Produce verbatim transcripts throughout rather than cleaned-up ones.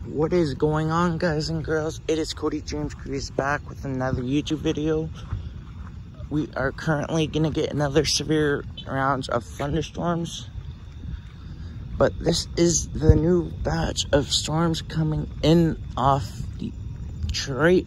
What is going on, guys and girls? It is Cody James Grease back with another YouTube video. We are currently gonna get another severe rounds of thunderstorms, but this is the new batch of storms coming in off Detroit.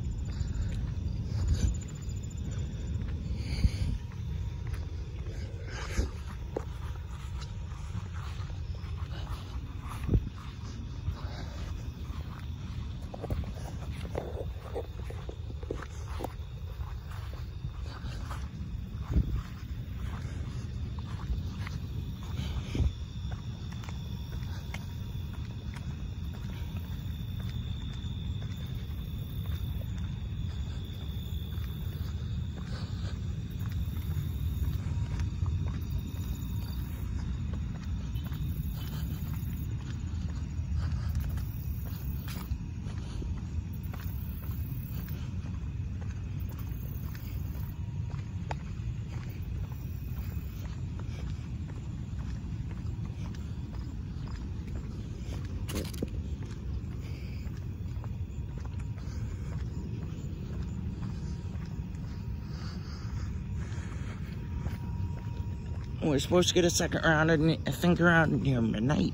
We're supposed to get a second round, I think around near midnight.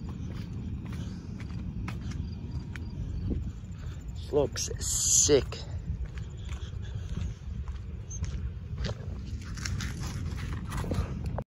Looks sick.